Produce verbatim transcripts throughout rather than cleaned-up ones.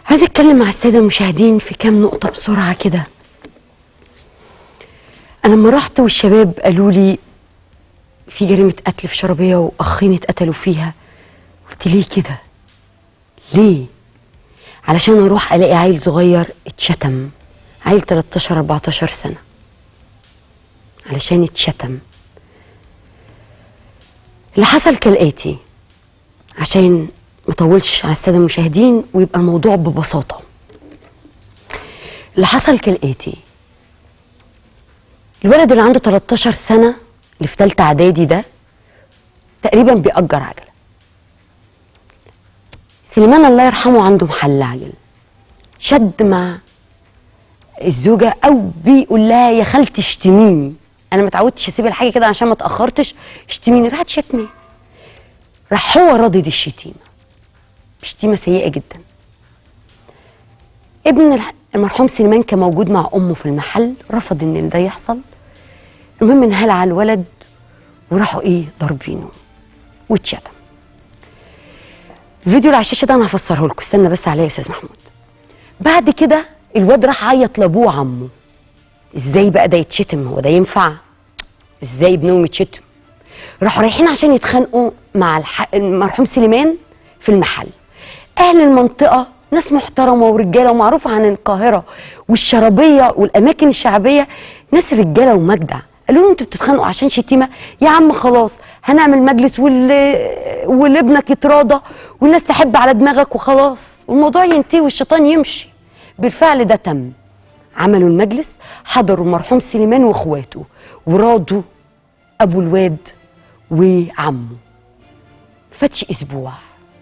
عايزه اتكلم مع الساده المشاهدين في كام نقطه بسرعه كده. انا لما رحت والشباب قالوا لي في جريمه قتل في شربيه واخين اتقتلوا فيها، قلت ليه كده؟ ليه؟ علشان اروح الاقي عيل صغير اتشتم، عيل تلتاشر اربعتاشر سنه، علشان اتشتم. اللي حصل كالاتي، عشان مطولش على الساده المشاهدين ويبقى الموضوع ببساطه. اللي حصل كالاتي، الولد اللي عنده تلتاشر سنه اللي في ثالثه اعدادي ده تقريبا بيأجر عجله. سليمان الله يرحمه عنده محل عجل، شد مع الزوجه او بيقول لها يا خالتي اشتميني، انا ما اتعودتش اسيب الحاجه كده عشان ما اتاخرتش، اشتميني. راحت شتماه، راح هو ردد الشتيمه شتيمه سيئه جدا. ابن المرحوم سليمان كان موجود مع امه في المحل، رفض ان ده يحصل. المهم انهال على الولد وراحوا ايه ضاربينه واتشتم. الفيديو اللي على الشاشه ده انا هفسره لكم، استنى بس عليا يا استاذ محمود. بعد كده الواد راح عيط لابوه وعمه. ازاي بقى ده يتشتم؟ هو ده ينفع؟ ازاي ابنهم يتشتم؟ راحوا رايحين عشان يتخانقوا مع الح... المرحوم سليمان في المحل. اهل المنطقه ناس محترمه ورجاله ومعروفه عن القاهره والشرابيه والاماكن الشعبيه، ناس رجاله ومجدع. قالوا له انتوا بتتخانقوا عشان شتيمه؟ يا عم خلاص هنعمل مجلس وال... والابنك يتراضى والناس تحب على دماغك وخلاص والموضوع ينتهي والشيطان يمشي. بالفعل ده تم. عملوا المجلس، حضروا المرحوم سليمان واخواته وراضوا ابو الواد وعمه. فاتش اسبوع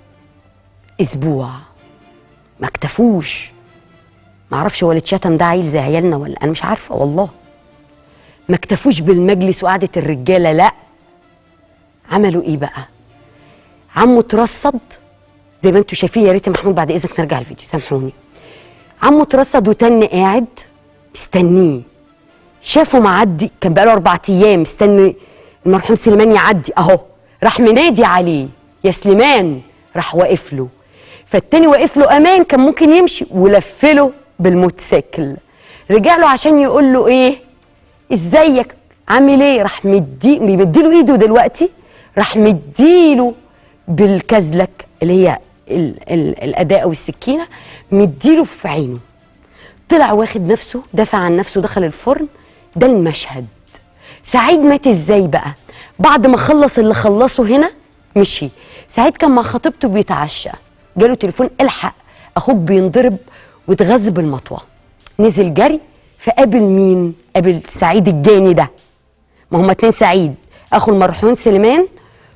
اسبوع ما اكتفوش. معرفش هو اللي اتشتم ده عيل زي عيالنا ولا انا مش عارفه والله. ما اكتفوش بالمجلس وقعده الرجاله، لا، عملوا ايه بقى؟ عمه اترصد زي ما انتم شايفين. يا ريت محمود بعد اذنك نرجع الفيديو، سامحوني. عمه اترصد وتاني قاعد مستنيه. شافه معدي، كان بقاله اربع ايام مستني المرحوم سليمان يعدي اهو. راح منادي عليه يا سليمان، راح واقف له. فالتاني واقف له امان، كان ممكن يمشي ولفله بالموتوسيكل. رجع له عشان يقول له ايه؟ ازيك عامل ايه؟ راح مدي بيمديله ايده دلوقتي، راح مديله بالكزلك اللي هي ال ال الاداه او السكينه، مديله في عينه. طلع واخد نفسه، دافع عن نفسه، دخل الفرن. ده المشهد. سعيد مات ازاي بقى؟ بعد ما خلص اللي خلصه هنا مشي. سعيد كان مع خطيبته بيتعشى، جاله تليفون الحق اخوك بينضرب واتغذى بالمطوه. نزل جري فقابل مين؟ قابل سعيد الجاني ده. ما هما اتنين سعيد، اخو المرحوم سليمان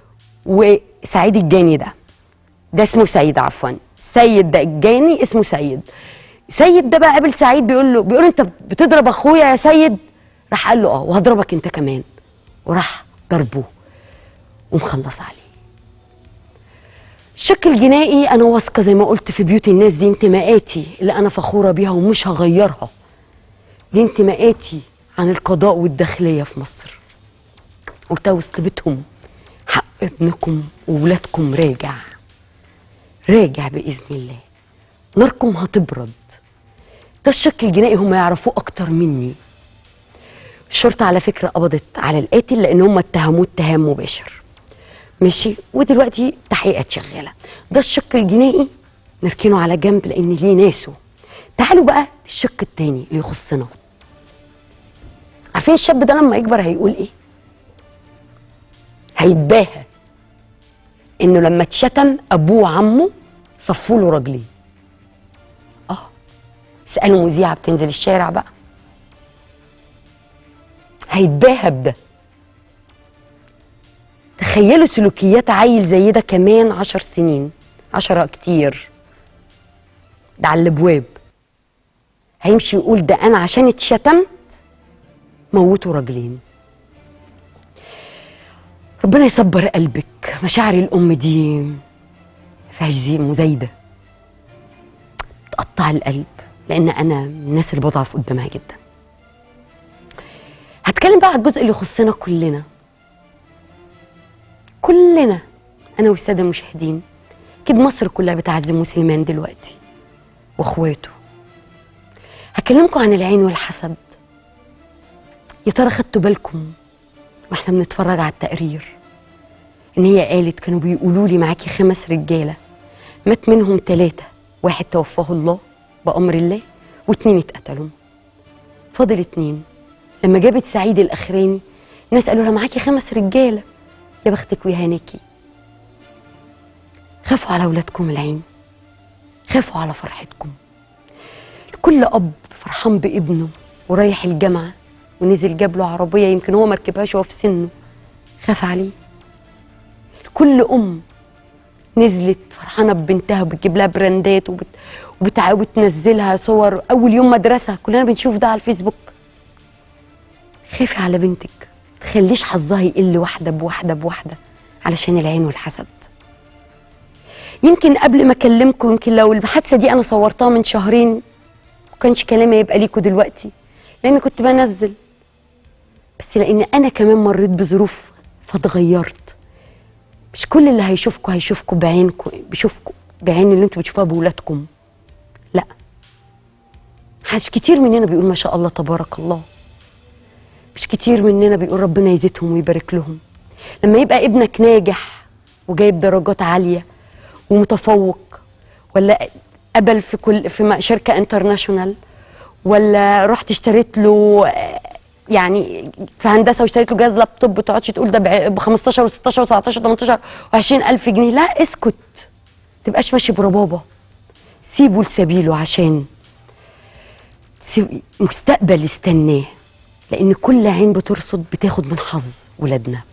وسعيد الجاني ده. ده اسمه سيد، عفوا سيد ده الجاني اسمه سيد. سيد ده بقى قابل سعيد بيقول له بيقول انت بتضرب اخويا يا سيد؟ راح قال له اه وهضربك انت كمان، وراح ضربه ومخلص عليه. الشق الجنائي انا واثقه زي ما قلت في بيوت الناس، دي انتماءاتي اللي انا فخوره بيها ومش هغيرها. دي انتماءاتي عن القضاء والداخليه في مصر. قلتها وسط بيتهم، حق ابنكم وولادكم راجع راجع باذن الله، ناركم هتبرد. ده الشق الجنائي هم يعرفوه اكتر مني. الشرطه على فكره قبضت على القاتل لان هم اتهموه اتهام مباشر، ماشي، ودلوقتي تحقيقات شغاله. ده الشق الجنائي نركنه على جنب لان ليه ناسه. تعالوا بقى الشق التاني اللي يخصنا. عارفين الشاب ده لما يكبر هيقول ايه؟ هيتباهى انه لما اتشتم ابوه وعمه صفوا له رجليه. اه اسالوا مذيعه بتنزل الشارع بقى، هيتباهى بده. تخيلوا سلوكيات عيل زي ده كمان عشر سنين، عشرة كتير، ده على الابواب. هيمشي يقول ده انا عشان اتشتمت موتوا رجلين. ربنا يصبر قلبك. مشاعر الام دي مفيهاش زي مزايده، تقطع القلب، لان انا من الناس اللي بضعف قدامها جدا. هتكلم بقى على الجزء اللي يخصنا كلنا كلنا انا والساده المشاهدين. اكيد مصر كلها بتعزم سليمان دلوقتي واخواته. هكلمكم عن العين والحسد. يا ترى خدتوا بالكم واحنا بنتفرج على التقرير ان هي قالت كانوا بيقولوا لي معاكي خمس رجاله، مات منهم ثلاثه، واحد توفاه الله بامر الله واتنين اتقتلوا، فاضل اتنين. لما جابت سعيد الاخراني الناس قالوا لها معاكي خمس رجاله، يا بختك ويهانيكي. خافوا على اولادكم العين، خافوا على فرحتكم. كل اب فرحان بابنه ورايح الجامعه ونزل جاب له عربيه يمكن هو مركبهاش وهو في سنه، خاف عليه. كل ام نزلت فرحانه ببنتها وبتجيب لها براندات وبت... وبتع... وبتنزلها صور اول يوم مدرسه، كلنا بنشوف ده على الفيسبوك. خافي على بنتك، تخليش حظها يقل واحده بواحده بواحده علشان العين والحسد. يمكن قبل ما اكلمكم، يمكن لو الحادثه دي انا صورتها من شهرين ما كانش كلامي يبقى ليكوا دلوقتي، لان كنت بنزل، بس لان انا كمان مريت بظروف فاتغيرت. مش كل اللي هيشوفكوا هيشوفكوا بعينكم، بيشوفكوا بعين اللي انتوا بتشوفوها بولادكم، لا. مش كتير مننا بيقول ما شاء الله تبارك الله، مش كتير مننا بيقول ربنا يزيدهم ويبارك لهم. لما يبقى ابنك ناجح وجايب درجات عاليه ومتفوق، ولا قبل في كل في شركه انترناشونال، ولا رحت اشتريت له يعني في هندسه واشتريت له جهاز لابتوب، ما تقعدش تقول ده ب خمستاشر وستاشر وسبعتاشر وتمنتاشر وعشرين الف جنيه، لا اسكت، ما تبقاش ماشي بربابه، سيبه لسبيله عشان مستقبل يستناه، لان كل عين بترصد بتاخد من حظ ولادنا.